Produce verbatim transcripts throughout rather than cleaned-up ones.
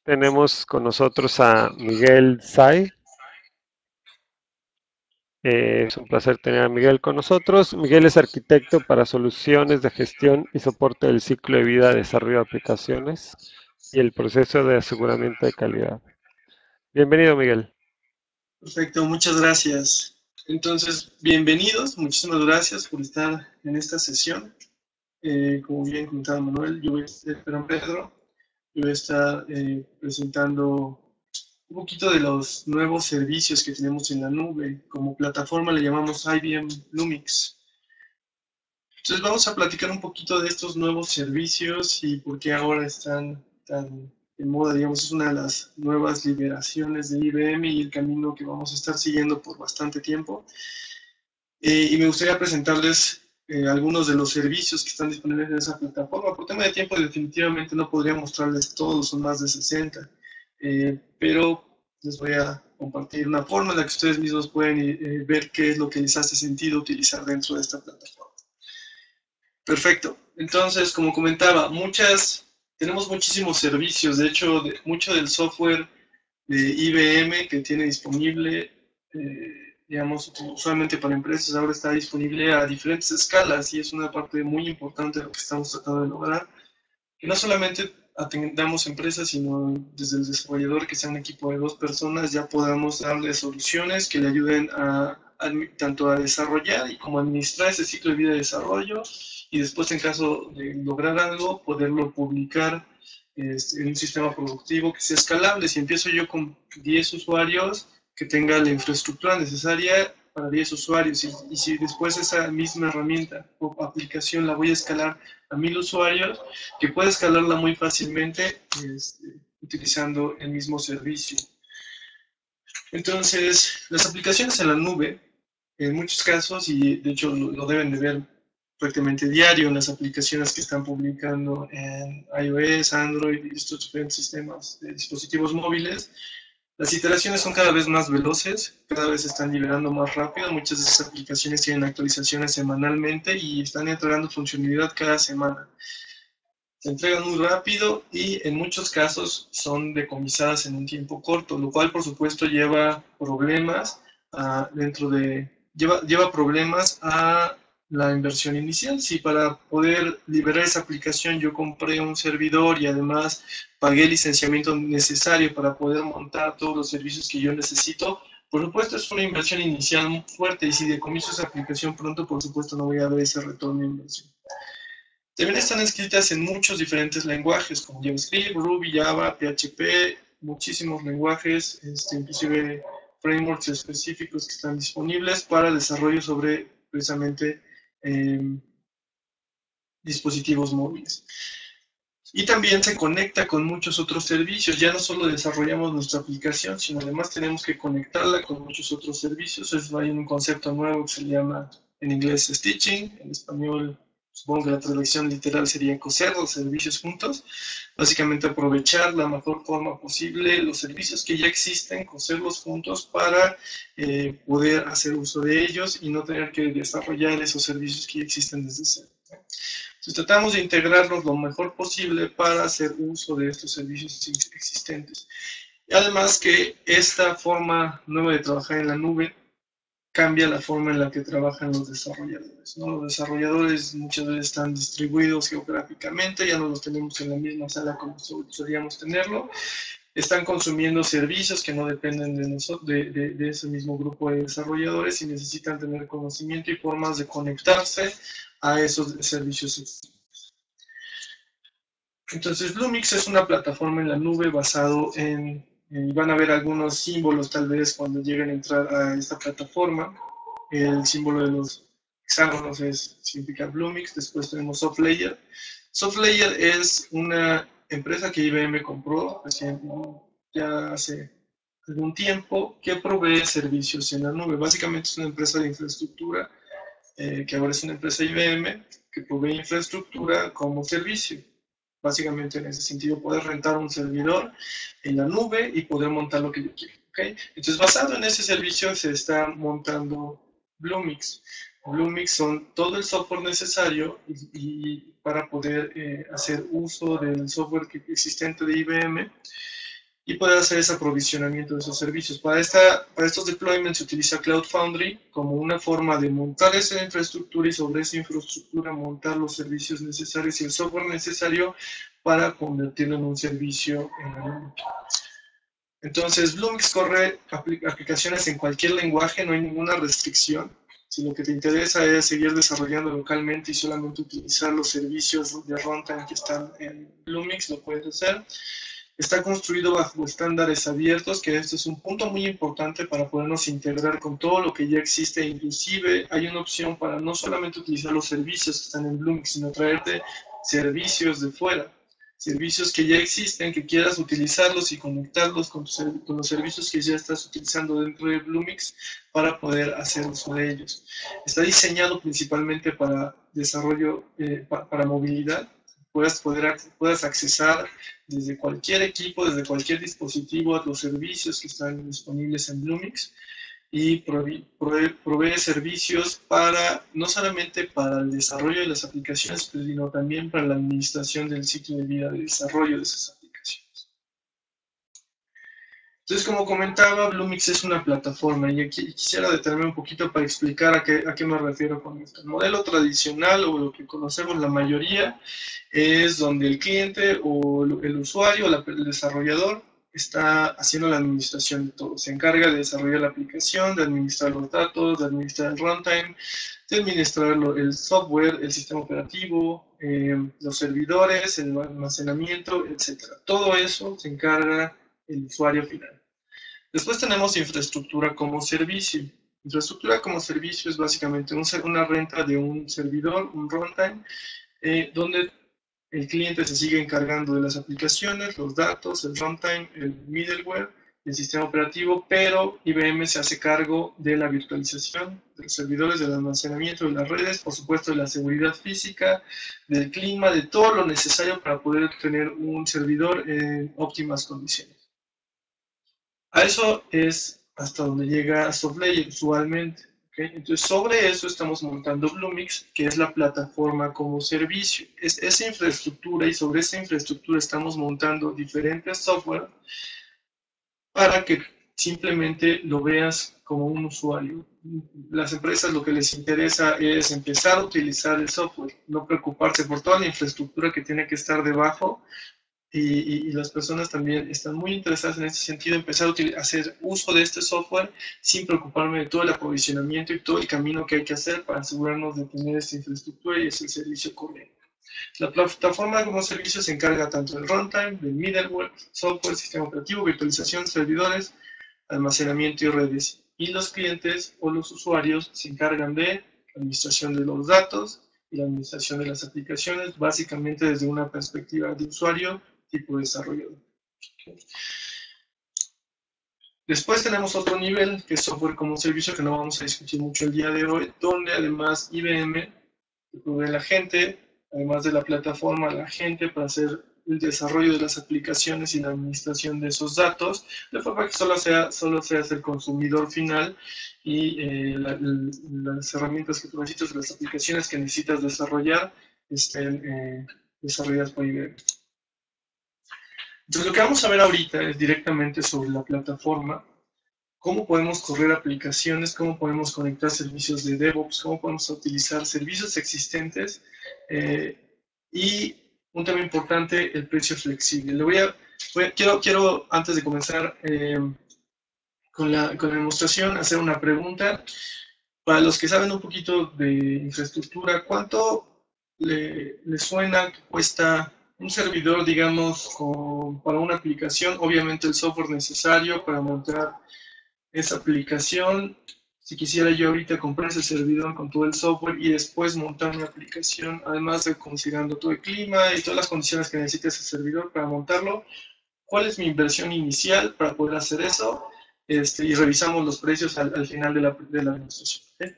Tenemos con nosotros a Miguel Say. Eh, es un placer tener a Miguel con nosotros. Miguel es arquitecto para soluciones de gestión y soporte del ciclo de vida, desarrollo de aplicaciones y el proceso de aseguramiento de calidad. Bienvenido, Miguel. Perfecto, muchas gracias. Entonces, bienvenidos, muchísimas gracias por estar en esta sesión. Eh, como bien comentaba Manuel, yo voy a ser Pedro, yo voy a estar eh, presentando un poquito de los nuevos servicios que tenemos en la nube. Como plataforma le llamamos I B M Lumix. Entonces vamos a platicar un poquito de estos nuevos servicios y por qué ahora están tan de moda, digamos, es una de las nuevas liberaciones de I B M y el camino que vamos a estar siguiendo por bastante tiempo. Eh, y me gustaría presentarles eh, algunos de los servicios que están disponibles en esa plataforma. Por tema de tiempo, definitivamente no podría mostrarles todos, son más de sesenta, eh, pero les voy a compartir una forma en la que ustedes mismos pueden eh, ver qué es lo que les hace sentido utilizar dentro de esta plataforma. Perfecto. Entonces, como comentaba, muchas, tenemos muchísimos servicios. De hecho, de, mucho del software de I B M que tiene disponible, eh, digamos, usualmente para empresas, ahora está disponible a diferentes escalas y es una parte muy importante de lo que estamos tratando de lograr. Que no solamente atendamos empresas, sino desde el desarrollador, que sea un equipo de dos personas, ya podamos darle soluciones que le ayuden a, a tanto a desarrollar y como administrar ese ciclo de vida de desarrollo, y después, en caso de lograr algo, poderlo publicar este, en un sistema productivo que sea escalable. Si empiezo yo con diez usuarios, que tenga la infraestructura necesaria para diez usuarios, y, y si después esa misma herramienta o aplicación la voy a escalar a mil usuarios, que pueda escalarla muy fácilmente este, utilizando el mismo servicio. Entonces, las aplicaciones en la nube, en muchos casos, y de hecho lo, lo deben de ver prácticamente diario en las aplicaciones que están publicando en iOS, Android y estos diferentes sistemas de dispositivos móviles, las iteraciones son cada vez más veloces, cada vez se están liberando más rápido. Muchas de esas aplicaciones tienen actualizaciones semanalmente y están entregando funcionalidad cada semana. Se entregan muy rápido y en muchos casos son decomisadas en un tiempo corto, lo cual por supuesto lleva problemas uh, dentro de, lleva, lleva problemas a la inversión inicial. Si para poder liberar esa aplicación yo compré un servidor y además pagué el licenciamiento necesario para poder montar todos los servicios que yo necesito, por supuesto es una inversión inicial muy fuerte, y si decomiso esa aplicación pronto, por supuesto no voy a ver ese retorno de inversión. También están escritas en muchos diferentes lenguajes, como JavaScript, Ruby, Java, P H P, muchísimos lenguajes, este, inclusive frameworks específicos que están disponibles para desarrollo sobre precisamente eh, dispositivos móviles. Y también se conecta con muchos otros servicios. Ya no solo desarrollamos nuestra aplicación, sino además tenemos que conectarla con muchos otros servicios. Es, hay un concepto nuevo que se llama en inglés stitching, en español supongo que la traducción literal sería coser los servicios juntos. Básicamente aprovechar la mejor forma posible los servicios que ya existen, coserlos juntos para eh, poder hacer uso de ellos y no tener que desarrollar esos servicios que ya existen desde cero. Entonces tratamos de integrarlos lo mejor posible para hacer uso de estos servicios existentes. Y además que esta forma nueva de trabajar en la nube cambia la forma en la que trabajan los desarrolladores, ¿no? Los desarrolladores muchas veces están distribuidos geográficamente, ya no los tenemos en la misma sala como solíamos tenerlo, están consumiendo servicios que no dependen de, nosotros, de, de, de ese mismo grupo de desarrolladores y necesitan tener conocimiento y formas de conectarse a esos servicios. Entonces, Lumix es una plataforma en la nube basado en, y van a ver algunos símbolos tal vez cuando lleguen a entrar a esta plataforma. El símbolo de los hexágonos es, significa Lumix. Después tenemos SoftLayer. SoftLayer es una empresa que I B M compró ya hace algún tiempo, que provee servicios en la nube. Básicamente es una empresa de infraestructura, eh, que ahora es una empresa I B M, que provee infraestructura como servicio. Básicamente en ese sentido, poder rentar un servidor en la nube y poder montar lo que yo quiero. ¿Okay? Entonces, basado en ese servicio, se está montando Bluemix. Bluemix son todo el software necesario y, y para poder eh, hacer uso del software que, existente de I B M y poder hacer ese aprovisionamiento de esos servicios. Para, esta, para estos deployments se utiliza Cloud Foundry como una forma de montar esa infraestructura y sobre esa infraestructura montar los servicios necesarios y el software necesario para convertirlo en un servicio en la nube. Entonces, Bluemix corre aplicaciones en cualquier lenguaje, no hay ninguna restricción. Si lo que te interesa es seguir desarrollando localmente y solamente utilizar los servicios de runtime que están en Bluemix, lo puedes hacer. Está construido bajo estándares abiertos, que esto es un punto muy importante para podernos integrar con todo lo que ya existe. Inclusive hay una opción para no solamente utilizar los servicios que están en Bluemix, sino traerte servicios de fuera. Servicios que ya existen, que quieras utilizarlos y conectarlos con, tus, con los servicios que ya estás utilizando dentro de Bluemix para poder hacer uso de ellos. Está diseñado principalmente para desarrollo, eh, pa, para movilidad. Puedas, poder, puedas accesar desde cualquier equipo, desde cualquier dispositivo a los servicios que están disponibles en Bluemix y provee, provee, provee servicios para, no solamente para el desarrollo de las aplicaciones, sino también para la administración del ciclo de vida de desarrollo de esas aplicaciones. Entonces, como comentaba, Bluemix es una plataforma y aquí quisiera detenerme un poquito para explicar a qué, a qué me refiero con esto. El modelo tradicional, o lo que conocemos la mayoría, es donde el cliente o el usuario, el desarrollador, está haciendo la administración de todo. Se encarga de desarrollar la aplicación, de administrar los datos, de administrar el runtime, de administrar el software, el sistema operativo, eh, los servidores, el almacenamiento, etcétera. Todo eso se encarga el usuario final. Después tenemos infraestructura como servicio. Infraestructura como servicio es básicamente un, una renta de un servidor, un runtime, eh, donde el cliente se sigue encargando de las aplicaciones, los datos, el runtime, el middleware, el sistema operativo, pero I B M se hace cargo de la virtualización, de los servidores, del almacenamiento de las redes, por supuesto de la seguridad física, del clima, de todo lo necesario para poder tener un servidor en óptimas condiciones. A eso es hasta donde llega SoftLayer usualmente. ¿Okay? Entonces, sobre eso estamos montando Bluemix, que es la plataforma como servicio. Es esa infraestructura, y sobre esa infraestructura estamos montando diferentes software para que simplemente lo veas como un usuario. Las empresas lo que les interesa es empezar a utilizar el software, no preocuparse por toda la infraestructura que tiene que estar debajo. Y, y, y las personas también están muy interesadas en ese sentido, empezar a hacer uso de este software sin preocuparme de todo el aprovisionamiento y todo el camino que hay que hacer para asegurarnos de tener esta infraestructura y ese servicio correcto. La plataforma como servicio se encarga tanto del runtime, del middleware, software, sistema operativo, virtualización, servidores, almacenamiento y redes. Y los clientes o los usuarios se encargan de la administración de los datos y la administración de las aplicaciones, básicamente desde una perspectiva de usuario tipo desarrollador. Después tenemos otro nivel, que es software como servicio, que no vamos a discutir mucho el día de hoy, donde además I B M provee la gente, además de la plataforma, la gente para hacer el desarrollo de las aplicaciones y la administración de esos datos, de forma que solo sea, solo seas el consumidor final y eh, la, las herramientas que tú necesitas, las aplicaciones que necesitas desarrollar, estén eh, desarrolladas por I B M. Entonces, lo que vamos a ver ahorita es directamente sobre la plataforma, cómo podemos correr aplicaciones, cómo podemos conectar servicios de DevOps, cómo podemos utilizar servicios existentes eh, y un tema importante, el precio flexible. Le voy a, voy a, quiero, quiero, antes de comenzar eh, con, la, con la demostración, hacer una pregunta. Para los que saben un poquito de infraestructura, ¿cuánto le, le suena que cuesta un servidor, digamos, con, para una aplicación? Obviamente el software necesario para montar esa aplicación. Si quisiera yo ahorita comprar ese servidor con todo el software y después montar una aplicación, además de considerando todo el clima y todas las condiciones que necesita ese servidor para montarlo, ¿cuál es mi inversión inicial para poder hacer eso? Este, y revisamos los precios al, al final de la, de la demostración. ¿Okay?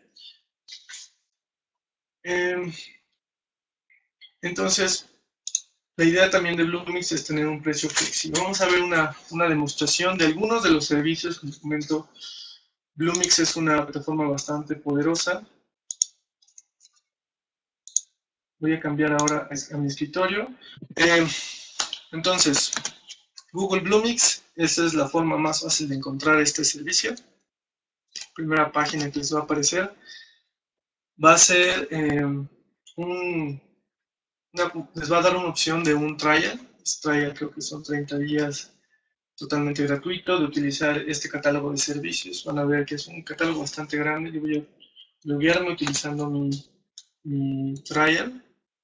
Eh, entonces, la idea también de Bluemix es tener un precio flexible. Vamos a ver una, una demostración de algunos de los servicios que les comento. Bluemix es una plataforma bastante poderosa. Voy a cambiar ahora a mi escritorio. Eh, entonces, Google Bluemix, esa es la forma más fácil de encontrar este servicio. Primera página que les va a aparecer va a ser eh, un, una, les va a dar una opción de un trial. Este trial creo que son treinta días totalmente gratuito de utilizar este catálogo de servicios. Van a ver que es un catálogo bastante grande. Yo voy a loguearme utilizando mi, mi trial.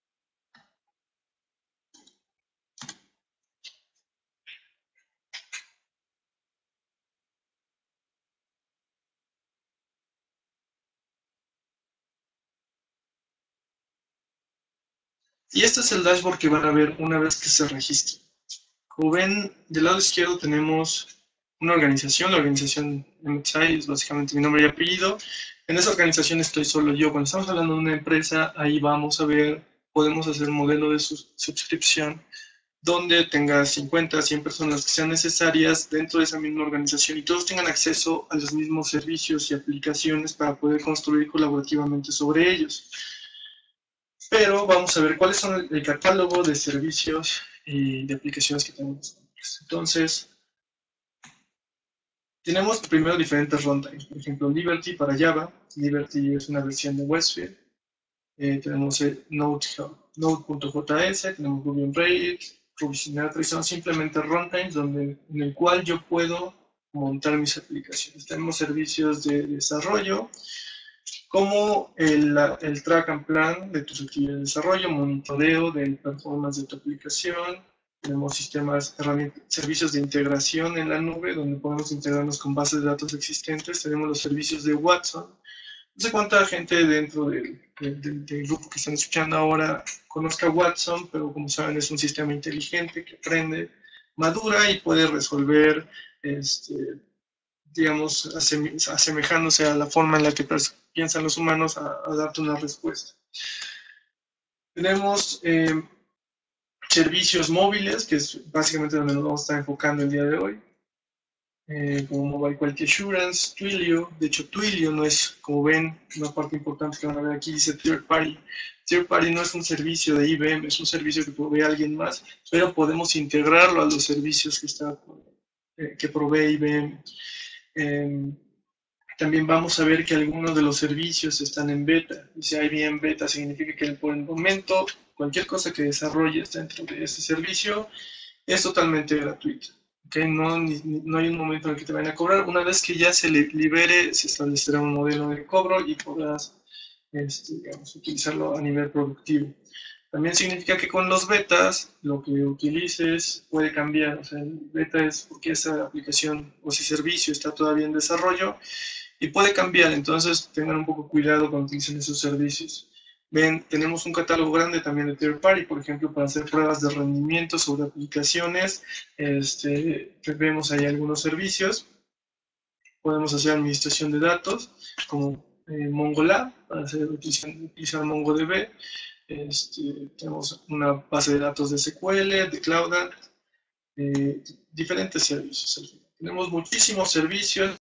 Y este es el dashboard que van a ver una vez que se registren. Como ven, del lado izquierdo tenemos una organización. La organización M X I es básicamente mi nombre y apellido. En esa organización estoy solo yo. Cuando estamos hablando de una empresa, ahí vamos a ver, podemos hacer un modelo de suscripción donde tenga cincuenta, cien personas que sean necesarias dentro de esa misma organización y todos tengan acceso a los mismos servicios y aplicaciones para poder construir colaborativamente sobre ellos. Pero vamos a ver cuáles son el, el catálogo de servicios y de aplicaciones que tenemos. Entonces, tenemos primero diferentes runtimes. Por ejemplo, Liberty para Java. Liberty es una versión de Westfield. Eh, tenemos el Node.js, tenemos Ruby on Rails, Ruby Sinatra, son simplemente runtimes donde, en el cual yo puedo montar mis aplicaciones. Tenemos servicios de desarrollo, como el, el track and plan de tus actividades de desarrollo, monitoreo del performance de tu aplicación. Tenemos sistemas, herramientas, servicios de integración en la nube, donde podemos integrarnos con bases de datos existentes. Tenemos los servicios de Watson. No sé cuánta gente dentro del, del, del grupo que están escuchando ahora conozca Watson, pero como saben es un sistema inteligente que aprende, madura y puede resolver, este, digamos, asemejándose a la forma en la que piensan los humanos a, a darte una respuesta. Tenemos eh, servicios móviles, que es básicamente donde nos vamos a estar enfocando el día de hoy. Eh, como Mobile Quality Assurance, Twilio. De hecho, Twilio no es, como ven, una parte importante que van a ver aquí, dice Third Party. Third Party no es un servicio de I B M, es un servicio que provee alguien más, pero podemos integrarlo a los servicios que, está, eh, que provee I B M. Eh, también vamos a ver que algunos de los servicios están en beta. Dice I B M beta, significa que por el momento cualquier cosa que desarrolles dentro de este servicio es totalmente gratuito. Okay, no, ni, no hay un momento en el que te vayan a cobrar. Una vez que ya se le libere, se establecerá un modelo de cobro y podrás este, digamos, utilizarlo a nivel productivo. También significa que con los betas, lo que utilices puede cambiar. O sea, el beta es porque esa aplicación o ese servicio está todavía en desarrollo y puede cambiar. Entonces, tengan un poco cuidado cuando utilicen esos servicios. Ven, tenemos un catálogo grande también de third party, por ejemplo, para hacer pruebas de rendimiento sobre aplicaciones. Este, vemos ahí algunos servicios. Podemos hacer administración de datos, como eh, MongoLab, para hacer, utilizar, utilizar MongoDB. Este, tenemos una base de datos de S Q L, de Cloud, eh, diferentes servicios. Tenemos muchísimos servicios.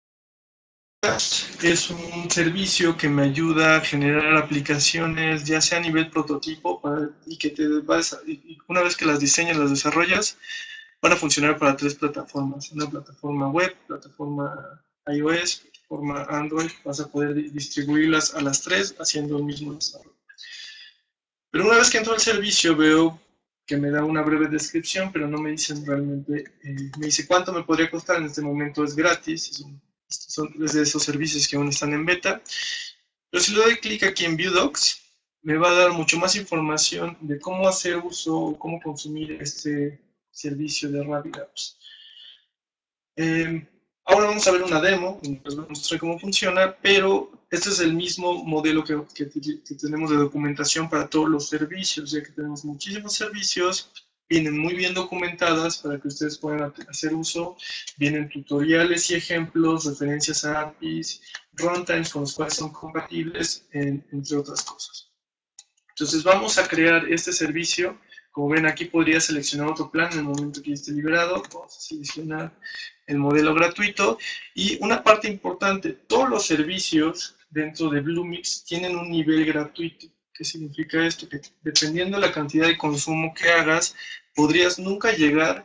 Es un servicio que me ayuda a generar aplicaciones, ya sea a nivel prototipo, para, y que te vas a, y una vez que las diseñas, las desarrollas, van a funcionar para tres plataformas. Una plataforma web, plataforma iOS, plataforma Android. Vas a poder distribuirlas a las tres haciendo el mismo desarrollo. Pero una vez que entro al servicio, veo que me da una breve descripción, pero no me dicen realmente, eh, me dice cuánto me podría costar. En este momento es gratis, es un son de esos servicios que aún están en beta. Pero si le doy clic aquí en View Docs, me va a dar mucho más información de cómo hacer uso o cómo consumir este servicio de RabbitApps. Eh, ahora vamos a ver una demo, les voy a mostrar cómo funciona, pero este es el mismo modelo que, que, que tenemos de documentación para todos los servicios, ya que tenemos muchísimos servicios. Vienen muy bien documentadas para que ustedes puedan hacer uso. Vienen tutoriales y ejemplos, referencias a A P Is, runtimes con los cuales son compatibles, en, entre otras cosas. Entonces vamos a crear este servicio. Como ven aquí podría seleccionar otro plan en el momento que esté liberado. Vamos a seleccionar el modelo gratuito. Y una parte importante, todos los servicios dentro de Bluemix tienen un nivel gratuito. ¿Qué significa esto? Que dependiendo de la cantidad de consumo que hagas, podrías nunca llegar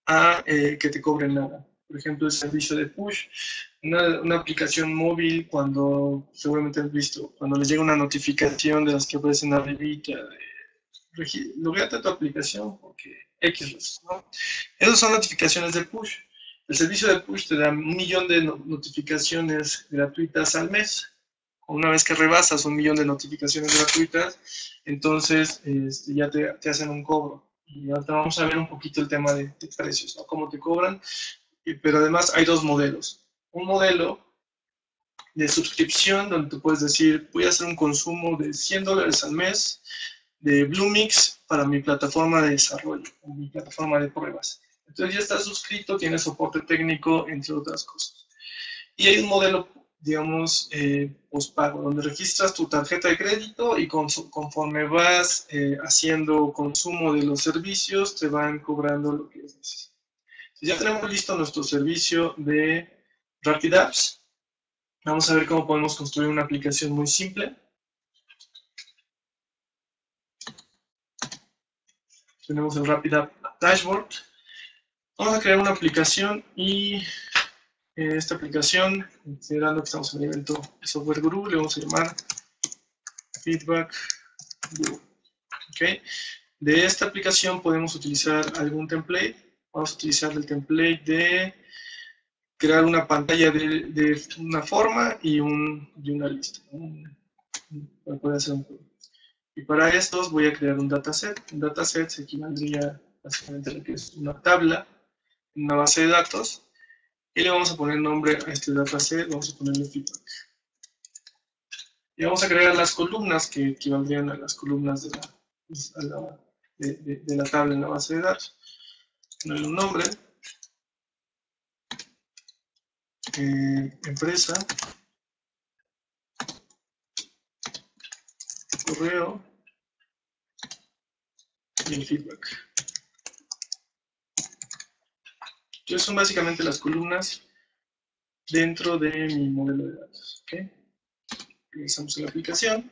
a eh, que te cobren nada. Por ejemplo, el servicio de push, una, una aplicación móvil, cuando seguramente has visto, cuando les llega una notificación de las que aparecen arribita, de logueate tu aplicación porque X, ¿no? Esas son notificaciones de push. El servicio de push te da un millón de no notificaciones gratuitas al mes. Una vez que rebasas un millón de notificaciones gratuitas, entonces este, ya te, te hacen un cobro. Y ahora vamos a ver un poquito el tema de, de precios, ¿no? Cómo te cobran. Y, pero además hay dos modelos. Un modelo de suscripción donde tú puedes decir, voy a hacer un consumo de cien dólares al mes de Bluemix para mi plataforma de desarrollo, mi plataforma de pruebas. Entonces ya estás suscrito, tienes soporte técnico, entre otras cosas. Y hay un modelo, digamos, eh, postpago, donde registras tu tarjeta de crédito y con, conforme vas eh, haciendo consumo de los servicios, te van cobrando lo que es necesario. Ya tenemos listo nuestro servicio de RapidApps. Vamos a ver cómo podemos construir una aplicación muy simple. Tenemos el RapidApp Dashboard. Vamos a crear una aplicación y eh, esta aplicación, considerando que estamos en el evento Software Guru, le vamos a llamar Feedback Guru. ¿Okay? De esta aplicación podemos utilizar algún template. Vamos a utilizar el template de crear una pantalla de, de una forma y, un, y una lista. Un, para poder hacer un juego. Y para estos voy a crear un dataset. Un dataset se equivaldría básicamente a lo que es una tabla, una base de datos. Y le vamos a poner nombre a este dataset, vamos a ponerle feedback. Y vamos a crear las columnas que equivaldrían a las columnas de la, a la, de, de, de la tabla en la base de datos. Ponerle un nombre. Eh, empresa. Correo. Y el feedback. Entonces son básicamente las columnas dentro de mi modelo de datos. ¿Okay? Regresamos a la aplicación.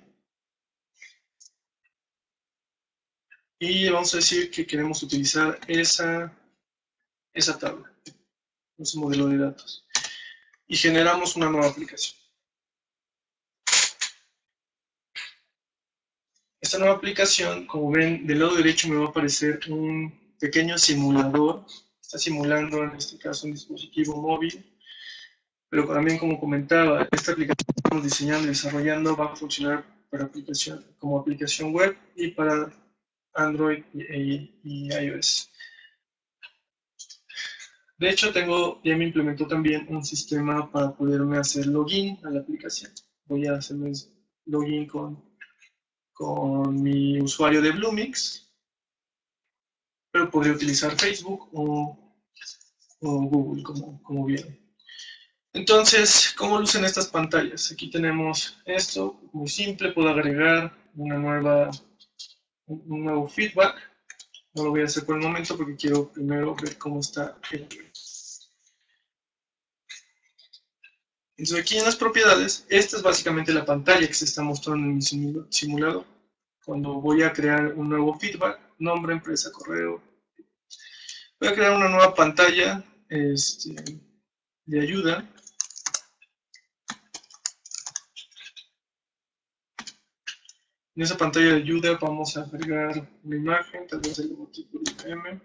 Y vamos a decir que queremos utilizar esa, esa tabla, ese modelo de datos. Y generamos una nueva aplicación. Esta nueva aplicación, como ven, del lado derecho me va a aparecer un pequeño simulador. Está simulando, en este caso, un dispositivo móvil. Pero también, como comentaba, esta aplicación que estamos diseñando y desarrollando va a funcionar para aplicación, como aplicación web y para Android y, y iOS. De hecho, tengo, ya me implementó también un sistema para poderme hacer login a la aplicación. Voy a hacerme login con, con mi usuario de Bluemix, pero podría utilizar Facebook o, o Google, como, como vieron. Entonces, ¿cómo lucen estas pantallas? Aquí tenemos esto, muy simple, puedo agregar una nueva, un nuevo feedback. No lo voy a hacer por el momento porque quiero primero ver cómo está el web. Entonces aquí en las propiedades, esta es básicamente la pantalla que se está mostrando en mi simulador. Cuando voy a crear un nuevo feedback, nombre, empresa, correo. Voy a crear una nueva pantalla este, de ayuda. En esa pantalla de ayuda vamos a agregar una imagen, tal vez el logotipo de I B M.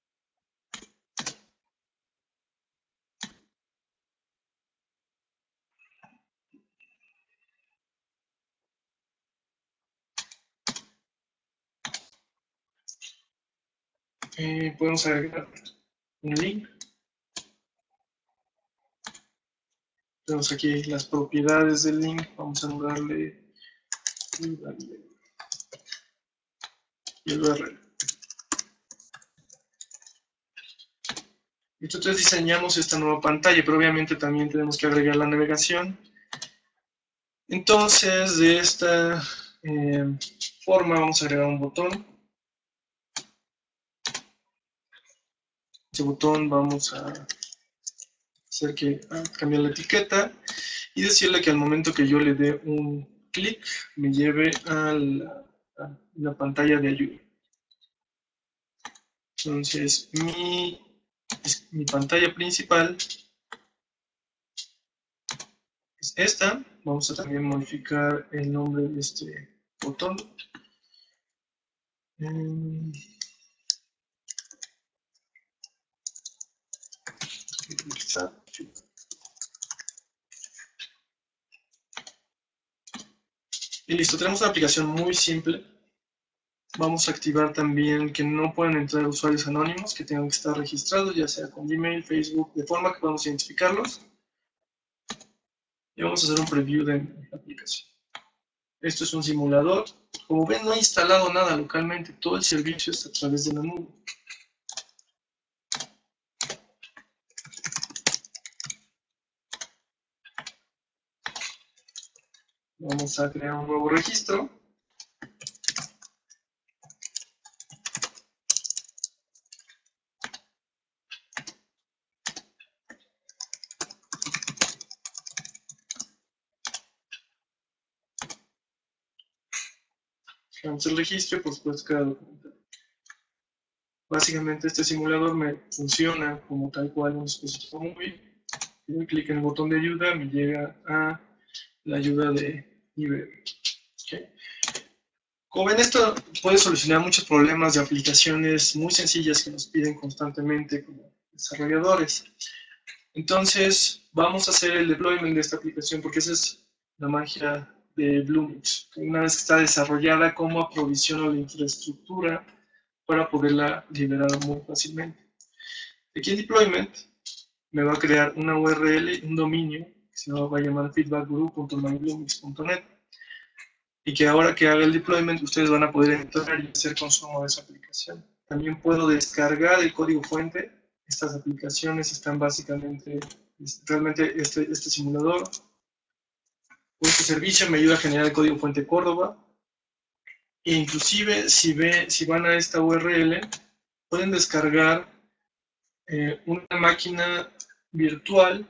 Eh, podemos agregar un link. Tenemos aquí las propiedades del link. Vamos a nombrarle y el U R L. Entonces diseñamos esta nueva pantalla, pero obviamente también tenemos que agregar la navegación. Entonces, de esta eh, forma vamos a agregar un botón. Este botón vamos a hacer que a cambiar la etiqueta y decirle que al momento que yo le dé un clic me lleve a la, a la pantalla de ayuda. Entonces, mi es mi pantalla principal es esta. Vamos a también modificar el nombre de este botón. Um, y listo, tenemos una aplicación muy simple. Vamos a activar también que no pueden entrar usuarios anónimos, que tengan que estar registrados, ya sea con Gmail, Facebook, de forma que podamos identificarlos. Y vamos a hacer un preview de la aplicación. Esto es un simulador. Como ven, no he instalado nada localmente. Todo el servicio está a través de la nube. Vamos a crear un nuevo registro. Creamos el registro y por supuesto cada documento. Básicamente este simulador me funciona como tal cual un dispositivo móvil. Si doy clic en el botón de ayuda, me llega a la ayuda de I B M. ¿Okay? Como ven, esto puede solucionar muchos problemas de aplicaciones muy sencillas que nos piden constantemente como desarrolladores. Entonces, vamos a hacer el deployment de esta aplicación porque esa es la magia de Bluemix. Una vez que está desarrollada, cómo aprovisiono la infraestructura para poderla liberar muy fácilmente. Aquí en deployment me va a crear una U R L, un dominio, que se va a llamar feedback guru punto my bluemix punto net, y que ahora que haga el deployment ustedes van a poder entrar y hacer consumo de esa aplicación. También puedo descargar el código fuente. Estas aplicaciones están básicamente, realmente este, este simulador, este servicio me ayuda a generar el código fuente Córdoba, e inclusive si, ve, si van a esta U R L, pueden descargar eh, una máquina virtual,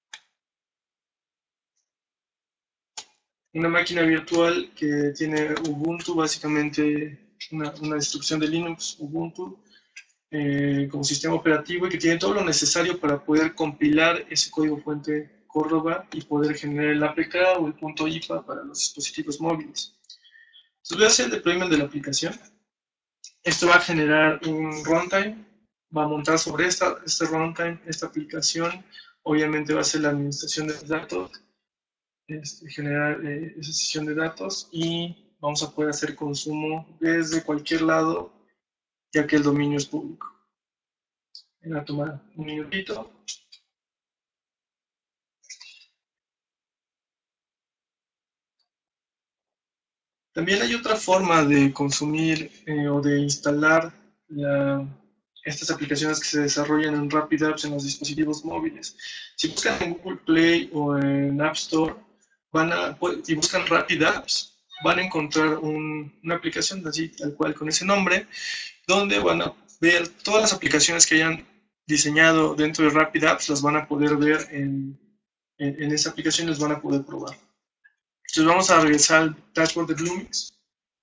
una máquina virtual que tiene Ubuntu, básicamente una, una distribución de Linux, Ubuntu, eh, como sistema operativo, y que tiene todo lo necesario para poder compilar ese código fuente Córdoba y poder generar el A P K o el punto I P A para los dispositivos móviles. Entonces voy a hacer el deployment de la aplicación. Esto va a generar un runtime, va a montar sobre esta, este runtime, esta aplicación. Obviamente va a ser la administración de datos, este, generar eh, esa sesión de datos, y vamos a poder hacer consumo desde cualquier lado, ya que el dominio es público. Me va a tomar un minutito. También hay otra forma de consumir eh, o de instalar la, estas aplicaciones que se desarrollan en Rapid Apps en los dispositivos móviles. Si buscan en Google Play o en App Store van a, y buscan Rapid Apps, van a encontrar un, una aplicación así, tal cual, con ese nombre, donde van a ver todas las aplicaciones que hayan diseñado dentro de Rapid Apps, las van a poder ver en, en, en esa aplicación y las van a poder probar. Entonces vamos a regresar al dashboard de Bluemix.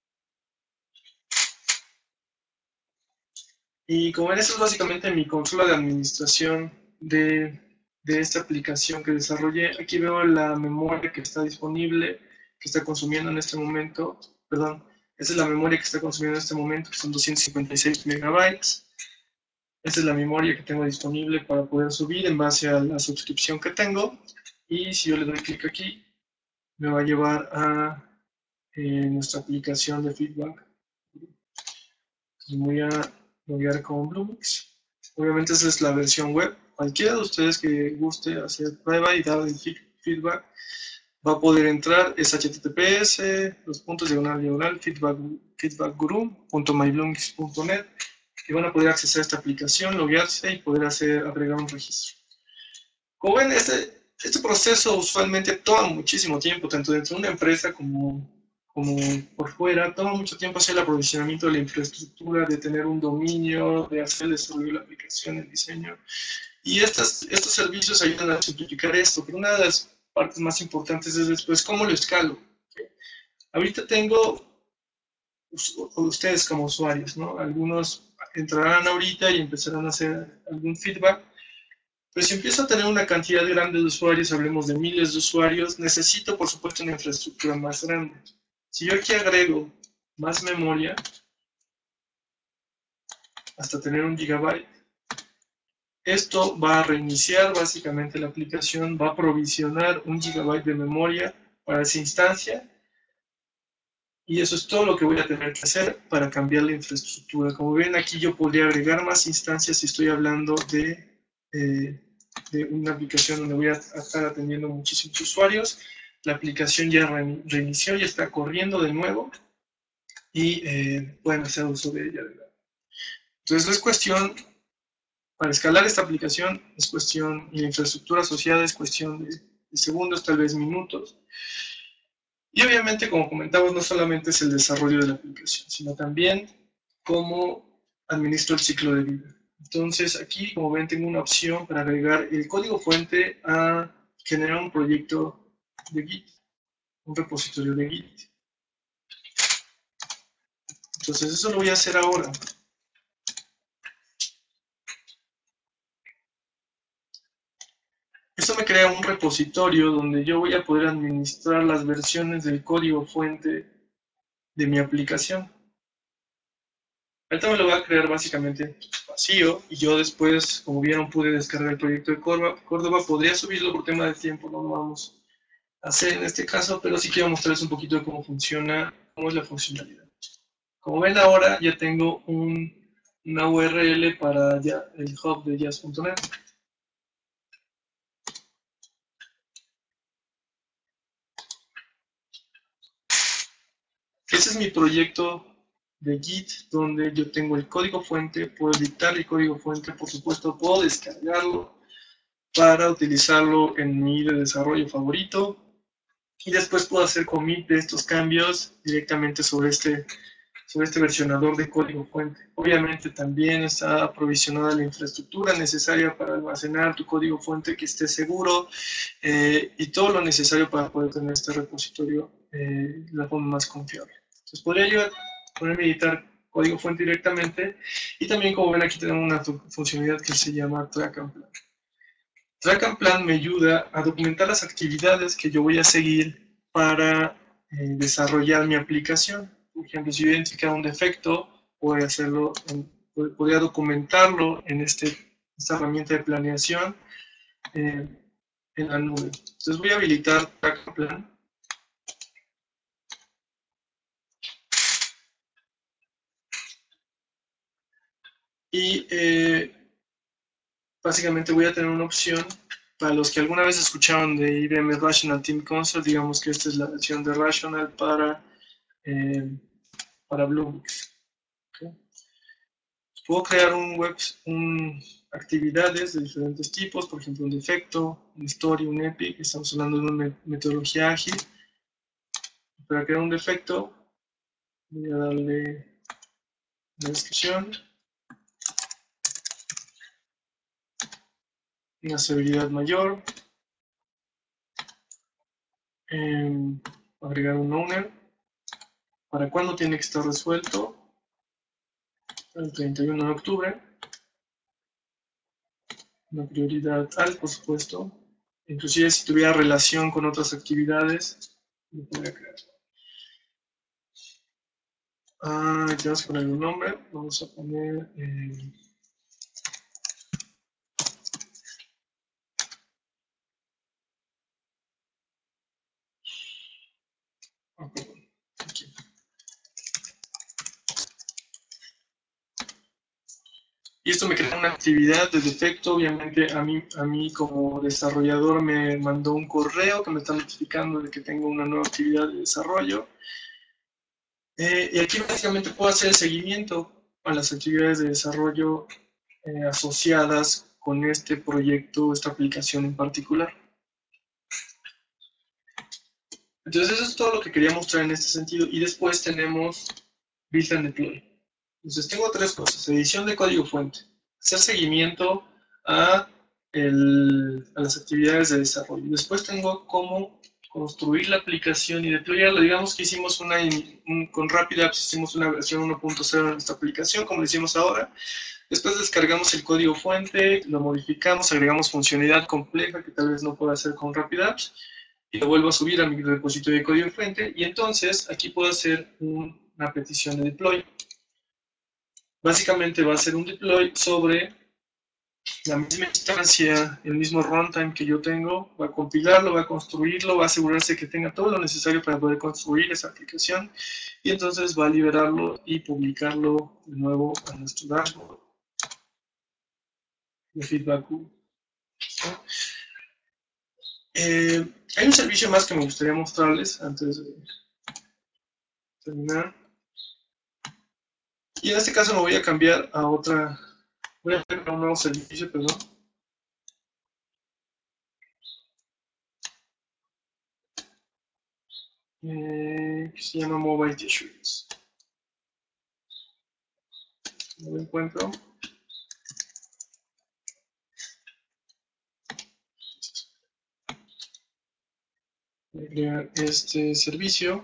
Y como ven, esta es básicamente mi consola de administración de, de esta aplicación que desarrollé. Aquí veo la memoria que está disponible, que está consumiendo en este momento. Perdón, esta es la memoria que está consumiendo en este momento, que son doscientos cincuenta y seis megabytes. Esta es la memoria que tengo disponible para poder subir en base a la suscripción que tengo. Y si yo le doy clic aquí, me va a llevar a eh, nuestra aplicación de feedback. Entonces voy a loguear con Bluemix. Obviamente esa es la versión web. Cualquiera de ustedes que guste hacer prueba y dar el feedback va a poder entrar. Es H T T P S, los puntos diagonal diagonal, feedback, feedback guru punto my bluemix punto net, y van a poder acceder a esta aplicación, loguearse y poder hacer, agregar un registro. Como ven, este Este proceso usualmente toma muchísimo tiempo, tanto dentro de una empresa como, como por fuera. Toma mucho tiempo hacer el aprovisionamiento de la infraestructura, de tener un dominio, de hacer el desarrollo de la aplicación, el diseño. Y estas, estos servicios ayudan a simplificar esto, pero una de las partes más importantes es después cómo lo escalo. ¿Okay? Ahorita tengo ustedes como usuarios, ¿no? Algunos entrarán ahorita y empezarán a hacer algún feedback. Pero si empiezo a tener una cantidad grande de usuarios, hablemos de miles de usuarios, necesito, por supuesto, una infraestructura más grande. Si yo aquí agrego más memoria, hasta tener un gigabyte, esto va a reiniciar básicamente la aplicación, va a provisionar un gigabyte de memoria para esa instancia, y eso es todo lo que voy a tener que hacer para cambiar la infraestructura. Como ven, aquí yo podría agregar más instancias si estoy hablando de, eh, de una aplicación donde voy a estar atendiendo muchísimos usuarios. La aplicación ya re reinició, ya está corriendo de nuevo y eh, pueden hacer uso de ella de nuevo. Entonces es cuestión, para escalar esta aplicación, es cuestión, y la infraestructura asociada es cuestión de, de segundos, tal vez minutos. Y obviamente, como comentamos, no solamente es el desarrollo de la aplicación, sino también cómo administro el ciclo de vida. Entonces, aquí, como ven, tengo una opción para agregar el código fuente a generar un proyecto de Git, un repositorio de Git. Entonces, eso lo voy a hacer ahora. Esto me crea un repositorio donde yo voy a poder administrar las versiones del código fuente de mi aplicación. Ahorita me lo voy a crear básicamente vacío y yo después, como vieron, pude descargar el proyecto de Córdoba. Córdoba podría subirlo por tema de tiempo, no lo vamos a hacer en este caso, pero sí quiero mostrarles un poquito de cómo funciona, cómo es la funcionalidad. Como ven ahora, ya tengo un, una U R L para ya, el hub de jazz punto net. Ese es mi proyecto de Git, donde yo tengo el código fuente, puedo editar el código fuente, por supuesto, puedo descargarlo para utilizarlo en mi de desarrollo favorito, y después puedo hacer commit de estos cambios directamente sobre este, sobre este versionador de código fuente. Obviamente también está aprovisionada la infraestructura necesaria para almacenar tu código fuente, que esté seguro, eh, y todo lo necesario para poder tener este repositorio eh, de la forma más confiable. Entonces podría yo ponerme a editar código fuente directamente, y también, como ven, aquí tenemos una funcionalidad que se llama Track and Plan. Track and Plan me ayuda a documentar las actividades que yo voy a seguir para eh, desarrollar mi aplicación. Por ejemplo, si yo identifico un defecto, voy a hacerlo, en, podría documentarlo en este, esta herramienta de planeación eh, en la nube. Entonces voy a habilitar Track and Plan. Y eh, básicamente voy a tener una opción para los que alguna vez escucharon de I B M Rational Team Console. Digamos que esta es la versión de Rational para, eh, para Bluemix. ¿Okay? Puedo crear un web, un, actividades de diferentes tipos, por ejemplo un defecto, un story, un epic. Estamos hablando de una metodología ágil. Para crear un defecto voy a darle una descripción, una severidad mayor, eh, agregar un owner, para cuándo tiene que estar resuelto, el treinta y uno de octubre, una prioridad alta, por supuesto, inclusive si tuviera relación con otras actividades, lo podría crear. Ah, tenemos que poner un nombre, vamos a poner... Eh, Aquí. Y esto me crea una actividad de defecto. Obviamente a mí, a mí como desarrollador me mandó un correo que me está notificando de que tengo una nueva actividad de desarrollo. Eh, y aquí básicamente puedo hacer el seguimiento a las actividades de desarrollo eh, asociadas con este proyecto, esta aplicación en particular. Entonces eso es todo lo que quería mostrar en este sentido. Y después tenemos Build and Deploy. Entonces tengo tres cosas: edición de código fuente, hacer seguimiento a, el, a las actividades de desarrollo. Después tengo cómo construir la aplicación y deployarla. Digamos que hicimos una, un, con RapidApps hicimos una versión uno punto cero de nuestra aplicación, como lo hicimos ahora. Después descargamos el código fuente, lo modificamos, agregamos funcionalidad compleja que tal vez no pueda hacer con RapidApps, y lo vuelvo a subir a mi repositorio de código fuente, y entonces aquí puedo hacer un, una petición de deploy. Básicamente va a ser un deploy sobre la misma instancia, el mismo runtime que yo tengo, va a compilarlo, va a construirlo, va a asegurarse que tenga todo lo necesario para poder construir esa aplicación, y entonces va a liberarlo y publicarlo de nuevo a nuestro dashboard de feedback. Eh, hay un servicio más que me gustaría mostrarles antes de terminar. Y en este caso me voy a cambiar a otra, voy a crear un nuevo servicio, perdón. Eh, que se llama Mobile T-Shirts. No lo encuentro. Voy a crear este servicio.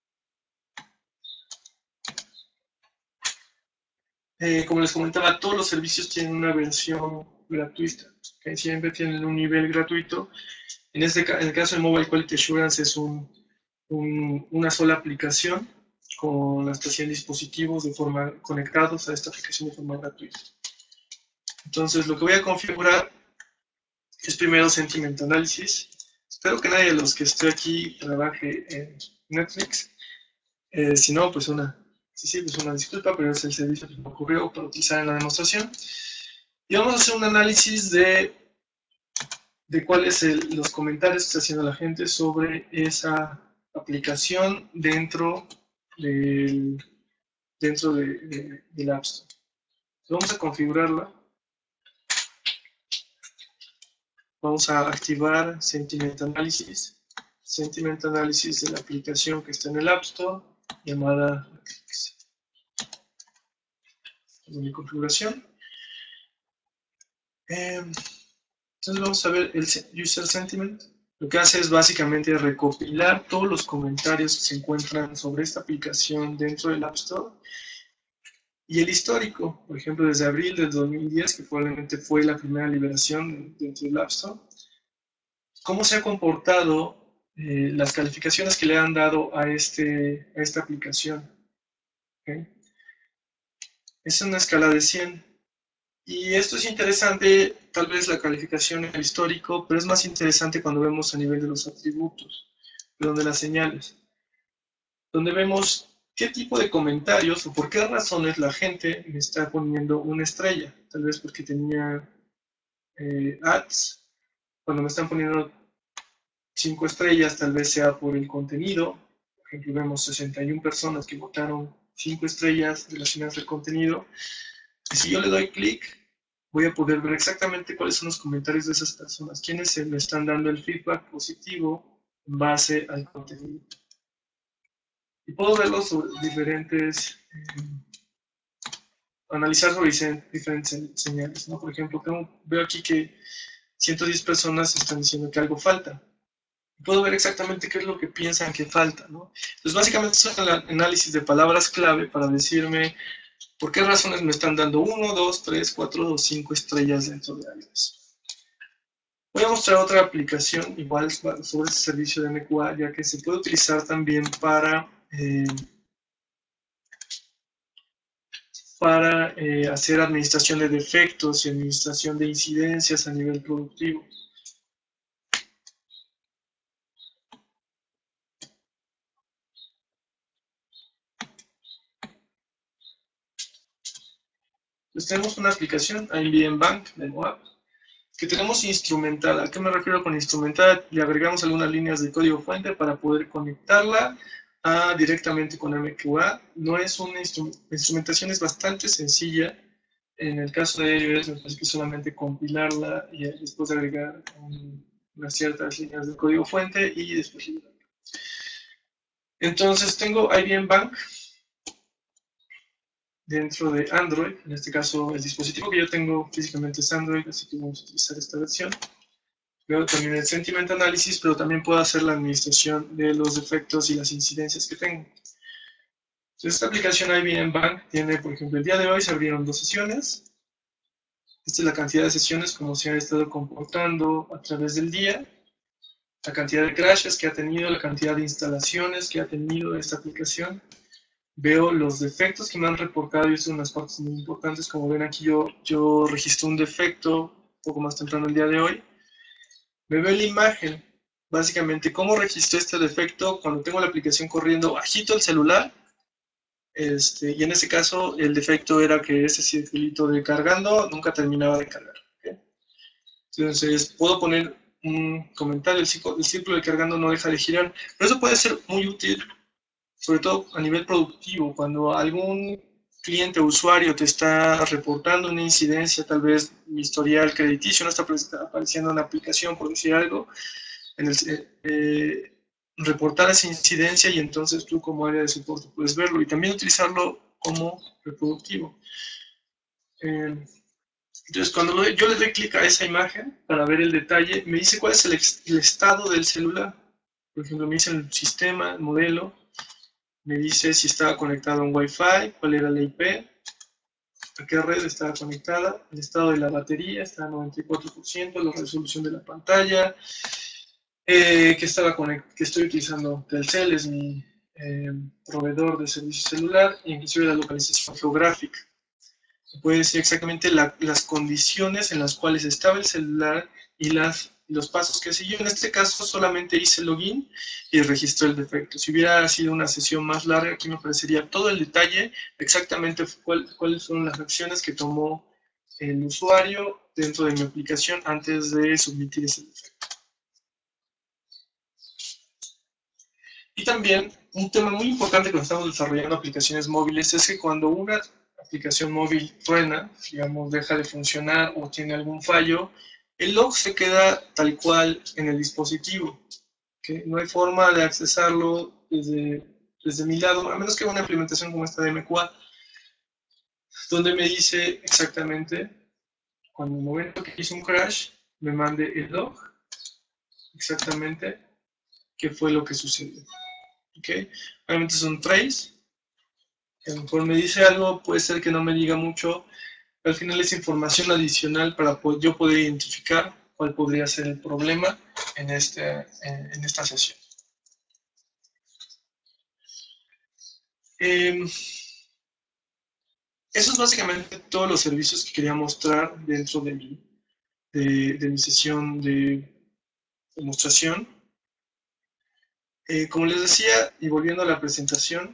Eh, como les comentaba, todos los servicios tienen una versión gratuita, ¿okay? Siempre tienen un nivel gratuito. En, este, en el caso de Mobile Quality Assurance es un, un, una sola aplicación con hasta cien dispositivos de forma, conectados a esta aplicación de forma gratuita. Entonces, lo que voy a configurar es primero Sentiment Analysis. Espero que nadie de los que esté aquí trabaje en Netflix. Eh, si no, pues una, sí, sí, pues una disculpa, pero es el servicio que me ocurrió para utilizar en la demostración. Y vamos a hacer un análisis de, de cuáles son los comentarios que está haciendo la gente sobre esa aplicación dentro del, dentro de, de, del App Store. Vamos a configurarla. Vamos a activar Sentiment Analysis. Sentiment Analysis de la aplicación que está en el App Store, llamada Netflix. Mi configuración. Eh, entonces vamos a ver el User Sentiment. Lo que hace es básicamente recopilar todos los comentarios que se encuentran sobre esta aplicación dentro del App Store y el histórico, por ejemplo, desde abril del dos mil diez, que probablemente fue la primera liberación dentro del App Store. ¿Cómo se ha comportado eh, las calificaciones que le han dado a, este, a esta aplicación? ¿Okay? Es una escala de cien. Y esto es interesante, tal vez la calificación en el histórico, pero es más interesante cuando vemos a nivel de los atributos, perdón, de las señales, donde vemos qué tipo de comentarios o por qué razones la gente me está poniendo una estrella. Tal vez porque tenía eh, ads. Cuando me están poniendo cinco estrellas, tal vez sea por el contenido. Por ejemplo, vemos sesenta y una personas que votaron cinco estrellas relacionadas al contenido. Y si yo le doy clic, voy a poder ver exactamente cuáles son los comentarios de esas personas, quiénes se me están dando el feedback positivo en base al contenido. Y puedo verlo sobre diferentes, eh, analizar sobre diferentes señales, ¿no? Por ejemplo, tengo, veo aquí que ciento diez personas están diciendo que algo falta. Puedo ver exactamente qué es lo que piensan que falta, ¿no? Entonces, básicamente es un análisis de palabras clave para decirme por qué razones me están dando uno, dos, tres, cuatro o cinco estrellas dentro de iOS. Voy a mostrar otra aplicación igual sobre este servicio de M Q A, ya que se puede utilizar también para, eh, para eh, hacer administración de defectos y administración de incidencias a nivel productivo. Entonces tenemos una aplicación, I B M Bank, de Moab, que tenemos instrumentada. ¿A qué me refiero con instrumentada? Le agregamos algunas líneas de código fuente para poder conectarla a, directamente con M Q A. No es una instru instrumentación, es bastante sencilla. En el caso de iOS, me parece que solamente compilarla y después agregar un, unas ciertas líneas de código fuente y después liberarla. Entonces tengo I B M Bank dentro de Android. En este caso, el dispositivo que yo tengo físicamente es Android, así que vamos a utilizar esta versión. Veo también el Sentiment Analysis, pero también puedo hacer la administración de los defectos y las incidencias que tengo. Entonces, esta aplicación I B M Bank tiene, por ejemplo, el día de hoy se abrieron dos sesiones. Esta es la cantidad de sesiones como se han estado comportando a través del día, la cantidad de crashes que ha tenido, la cantidad de instalaciones que ha tenido esta aplicación. Veo los defectos que me han reportado y estas son unas partes muy importantes. Como ven aquí yo, yo registro un defecto un poco más temprano el día de hoy. Me veo la imagen, básicamente cómo registré este defecto cuando tengo la aplicación corriendo bajito el celular. Este, y en este caso el defecto era que ese circulito de cargando nunca terminaba de cargar. ¿Okay? Entonces puedo poner un comentario, el círculo, el círculo de cargando no deja de girar, pero eso puede ser muy útil, sobre todo a nivel productivo, cuando algún cliente o usuario te está reportando una incidencia, tal vez mi historial crediticio no está apareciendo en la aplicación, por decir algo, en el... Eh, reportar esa incidencia y entonces tú como área de soporte puedes verlo y también utilizarlo como reproductivo. Eh, entonces cuando yo le doy clic a esa imagen para ver el detalle, me dice cuál es el, el estado del celular. Por ejemplo, me dice el sistema, el modelo, me dice si estaba conectado a un Wi-Fi, cuál era la I P, a qué red estaba conectada, el estado de la batería está a noventa y cuatro por ciento, la resolución de la pantalla, Eh, que, estaba que estoy utilizando Telcel, es mi eh, proveedor de servicio celular, e inclusive la localización geográfica. Puede decir exactamente la, las condiciones en las cuales estaba el celular y las, los pasos que siguió. En este caso solamente hice login y registré el defecto. Si hubiera sido una sesión más larga, aquí me aparecería todo el detalle, exactamente cuál, cuáles fueron las acciones que tomó el usuario dentro de mi aplicación antes de submitir ese defecto. Y también un tema muy importante cuando estamos desarrollando aplicaciones móviles es que cuando una aplicación móvil truena, digamos, deja de funcionar o tiene algún fallo, el log se queda tal cual en el dispositivo. ¿Okay? No hay forma de accesarlo desde, desde mi lado, a menos que una implementación como esta de M Q A, donde me dice exactamente, cuando en el momento que hice un crash, me mande el log, exactamente qué fue lo que sucedió. Okay. Obviamente es un trace, que a lo mejor me dice algo, puede ser que no me diga mucho, pero al final es información adicional para yo poder identificar cuál podría ser el problema en, este, en, en esta sesión. Eh, eso es básicamente todos los servicios que quería mostrar dentro de mi, de, de mi sesión de demostración. Eh, como les decía, y volviendo a la presentación,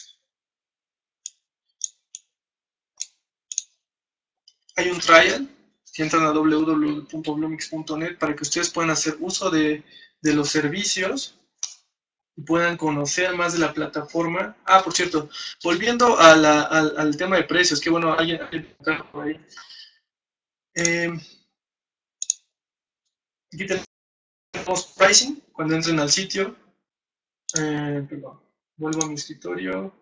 hay un trial, si entran a w w w punto blumix punto net para que ustedes puedan hacer uso de, de los servicios y puedan conocer más de la plataforma. Ah, por cierto, volviendo a la, al, al tema de precios, que bueno, alguien, alguien por ahí. Eh, aquí tenemos pricing, cuando entren al sitio. Eh, perdón, vuelvo a mi escritorio.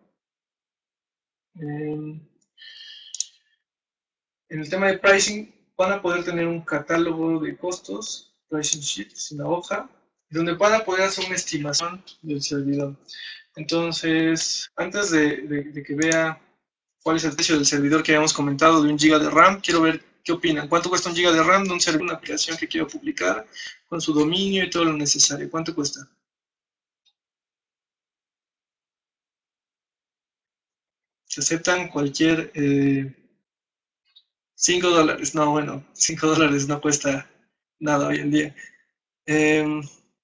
Eh, en el tema de pricing, van a poder tener un catálogo de costos, pricing sheet, es una hoja, donde van a poder hacer una estimación del servidor. Entonces, antes de, de, de que vea cuál es el precio del servidor que habíamos comentado de un giga de RAM, quiero ver qué opinan. ¿Cuánto cuesta un giga de RAM de un servidor, una aplicación que quiero publicar con su dominio y todo lo necesario? ¿Cuánto cuesta? Se aceptan cualquier... Eh, cinco dólares, no, bueno, cinco dólares no cuesta nada hoy en día. Eh,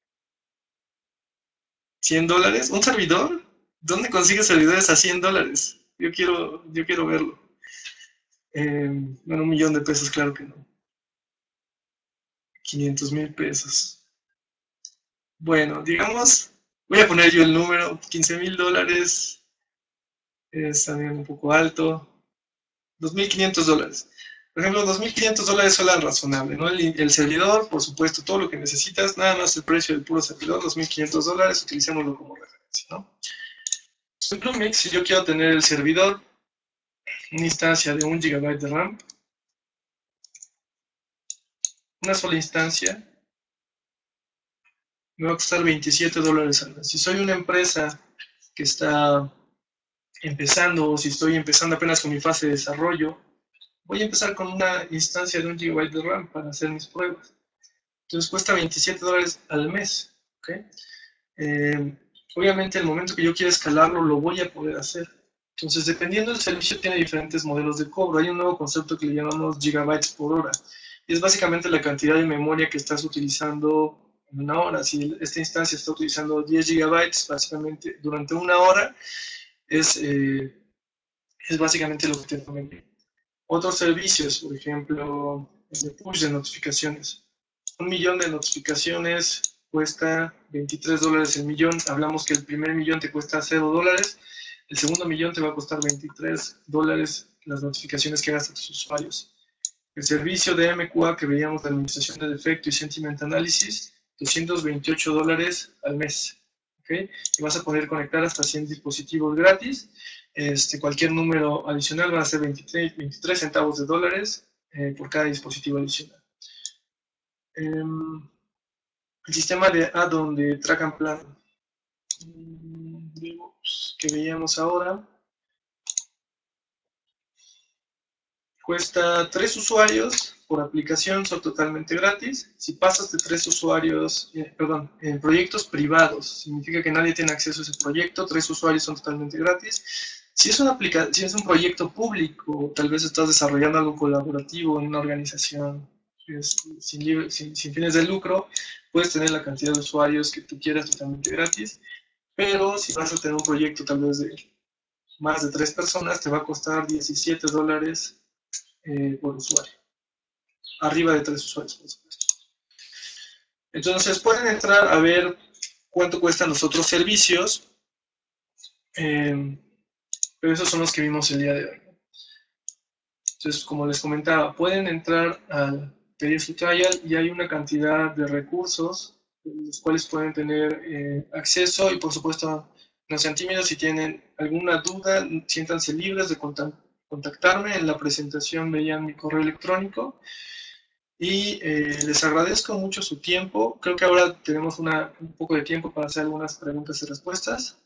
cien dólares, ¿un servidor? ¿Dónde consigues servidores a cien dólares? Yo quiero, yo quiero verlo. Eh, bueno, un millón de pesos, claro que no. quinientos mil pesos. Bueno, digamos, voy a poner yo el número, quince mil dólares. Es también un poco alto. dos mil quinientos dólares. Por ejemplo, dos mil quinientos dólares suena razonable, ¿no? El, el servidor, por supuesto, todo lo que necesitas, nada más el precio del puro servidor, dos mil quinientos dólares, utilicémoslo como referencia, ¿no? En Blumix, si yo quiero tener el servidor, una instancia de un gigabyte de RAM, una sola instancia, me va a costar veintisiete dólares al mes. Si soy una empresa que está empezando, o si estoy empezando apenas con mi fase de desarrollo, voy a empezar con una instancia de un gigabyte de RAM para hacer mis pruebas. Entonces cuesta veintisiete dólares al mes. ¿Okay? Eh, obviamente, el momento que yo quiera escalarlo, lo voy a poder hacer. Entonces, dependiendo del servicio, tiene diferentes modelos de cobro. Hay un nuevo concepto que le llamamos gigabytes por hora. Y es básicamente la cantidad de memoria que estás utilizando en una hora. Si esta instancia está utilizando diez gigabytes, básicamente durante una hora, es, eh, es básicamente lo que te conviene. Otros servicios, por ejemplo, el push de notificaciones. Un millón de notificaciones cuesta veintitrés dólares el millón. Hablamos que el primer millón te cuesta cero dólares. El segundo millón te va a costar veintitrés dólares las notificaciones que hagas a tus usuarios. El servicio de M Q A que veíamos de administración de defecto y sentiment analysis, doscientos veintiocho dólares al mes. ¿Okay? Y vas a poder conectar hasta cien dispositivos gratis. Este, cualquier número adicional va a ser veintitrés, veintitrés centavos de dólares eh, por cada dispositivo adicional. Eh, el sistema de add-on de track and plan que veíamos ahora cuesta tres usuarios por aplicación, son totalmente gratis. Si pasas de tres usuarios, eh, perdón, en proyectos privados, significa que nadie tiene acceso a ese proyecto, tres usuarios son totalmente gratis. Si es, una aplica si es un proyecto público, tal vez estás desarrollando algo colaborativo en una organización es, sin, sin, sin fines de lucro, puedes tener la cantidad de usuarios que tú quieras totalmente gratis. Pero si vas a tener un proyecto tal vez de más de tres personas, te va a costar diecisiete dólares eh, por usuario. Arriba de tres usuarios, por supuesto. Entonces pueden entrar a ver cuánto cuestan los otros servicios. Eh, pero esos son los que vimos el día de hoy. Entonces, como les comentaba, pueden entrar al pedir su trial y hay una cantidad de recursos los cuales pueden tener eh, acceso y por supuesto no sean tímidos. Si tienen alguna duda, siéntanse libres de contactarme. En la presentación veían mi correo electrónico y eh, les agradezco mucho su tiempo. Creo que ahora tenemos una, un poco de tiempo para hacer algunas preguntas y respuestas.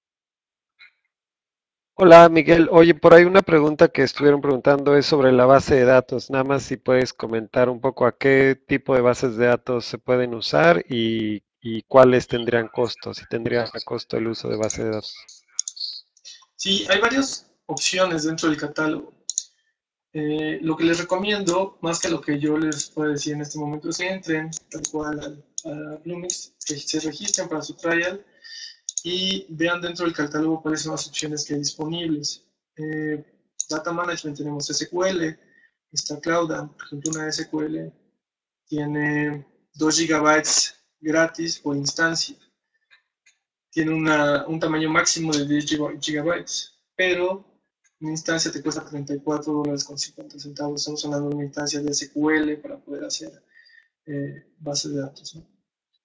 Hola Miguel, oye, por ahí una pregunta que estuvieron preguntando es sobre la base de datos. Nada más si puedes comentar un poco a qué tipo de bases de datos se pueden usar y, y cuáles tendrían costo, si tendría costo el uso de base de datos. Sí, hay varias opciones dentro del catálogo. Eh, lo que les recomiendo, más que lo que yo les puedo decir en este momento, es que entren tal cual a, a Bluemix, que se registren para su trial y vean dentro del catálogo cuáles son las opciones que hay disponibles. Eh, Data Management tenemos S Q L, está Clouda, por ejemplo una S Q L tiene dos gigabytes gratis por instancia, tiene una, un tamaño máximo de diez gigabytes, pero una instancia te cuesta treinta y cuatro dólares con cincuenta centavos, estamos hablando de una instancia de S Q L para poder hacer eh, base de datos, ¿no?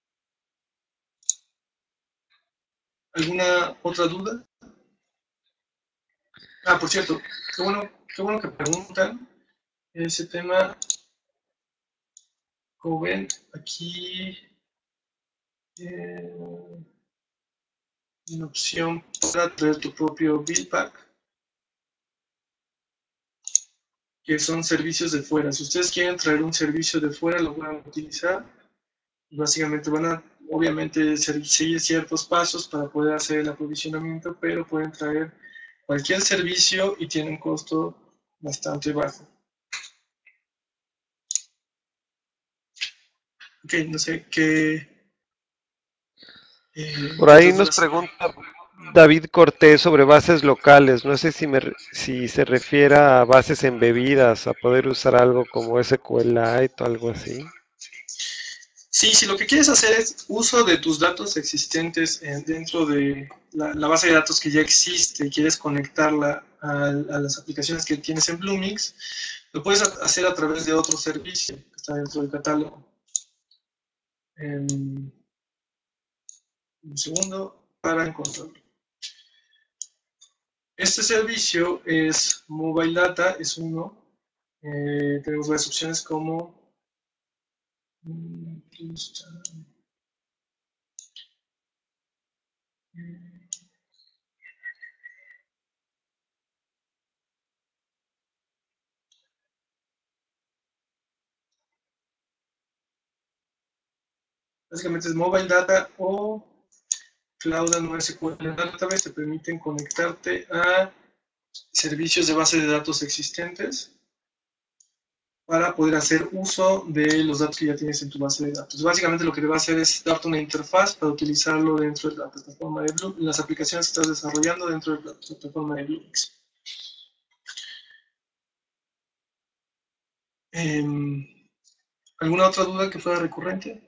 ¿Alguna otra duda? Ah, por cierto, qué bueno, qué bueno que preguntan ese tema. Como ven, aquí eh, una opción para traer tu propio build pack, que son servicios de fuera. Si ustedes quieren traer un servicio de fuera, lo van a utilizar. Y básicamente van a, obviamente, seguir ciertos pasos para poder hacer el aprovisionamiento, pero pueden traer cualquier servicio y tiene un costo bastante bajo. Ok, no sé qué. Eh, Por ahí nos pregunta David Cortés sobre bases locales. No sé si, me, si se refiere a bases embebidas, a poder usar algo como S Q L Lite o algo así. Sí, si lo que quieres hacer es uso de tus datos existentes en, dentro de la, la base de datos que ya existe y quieres conectarla a, a las aplicaciones que tienes en Bluemix, lo puedes hacer a través de otro servicio que está dentro del catálogo. En un segundo para encontrarlo. Este servicio es Mobile Data, es uno. Eh, tenemos varias opciones como Básicamente es Mobile Data o Cloud NoSQL Database, te permiten conectarte a servicios de base de datos existentes para poder hacer uso de los datos que ya tienes en tu base de datos. Básicamente lo que te va a hacer es darte una interfaz para utilizarlo dentro de la plataforma de Blue, las aplicaciones que estás desarrollando dentro de la plataforma de Bluemix. Eh, ¿Alguna otra duda que fuera recurrente?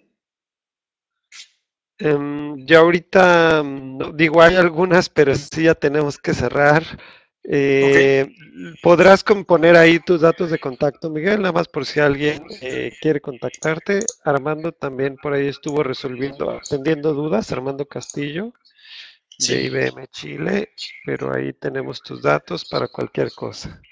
Um, ya ahorita, no, digo, hay algunas, pero sí ya tenemos que cerrar. Eh, okay. ¿Podrás componer ahí tus datos de contacto, Miguel? Nada más por si alguien eh, quiere contactarte. Armando también por ahí estuvo resolviendo, atendiendo dudas, Armando Castillo, sí, de I B M Chile, pero ahí tenemos tus datos para cualquier cosa.